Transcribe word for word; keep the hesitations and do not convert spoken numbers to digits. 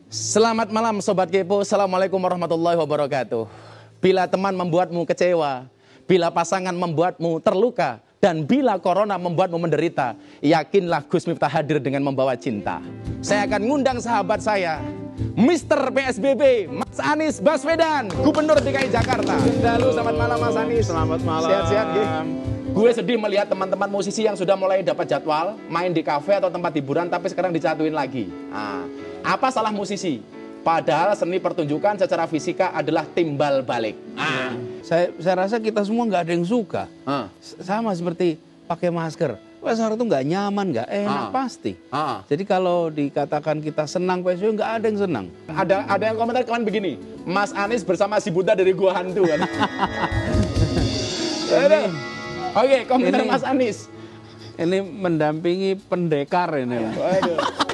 Selamat malam Sobat Kepo, Assalamualaikum warahmatullahi wabarakatuh. Bila teman membuatmu kecewa, bila pasangan membuatmu terluka, dan bila corona membuatmu menderita, yakinlah Gus Miftah hadir dengan membawa cinta. Saya akan ngundang sahabat saya, Mister P S B B, Mas Anies Baswedan, Gubernur D K I Jakarta. Halo, selamat malam Mas Anies. Selamat malam. Sehat-sehat, gue sedih melihat teman-teman musisi yang sudah mulai dapat jadwal main di kafe atau tempat hiburan, tapi sekarang dicatuin lagi. Nah, apa salah musisi? Padahal seni pertunjukan secara fisika adalah timbal balik. Ah. Saya, saya rasa kita semua nggak ada yang suka. Ah. Sama seperti pakai masker. Masker itu nggak nyaman, nggak enak Ah. pasti. Ah. Jadi kalau dikatakan kita senang P S B B, nggak ada yang senang. Ada ada yang komentar kemarin begini, Mas Anies bersama si Buddha dari Gua Hantu kan. Ini, Oke, komentar ini, Mas Anies. Ini mendampingi pendekar ini. Waduh.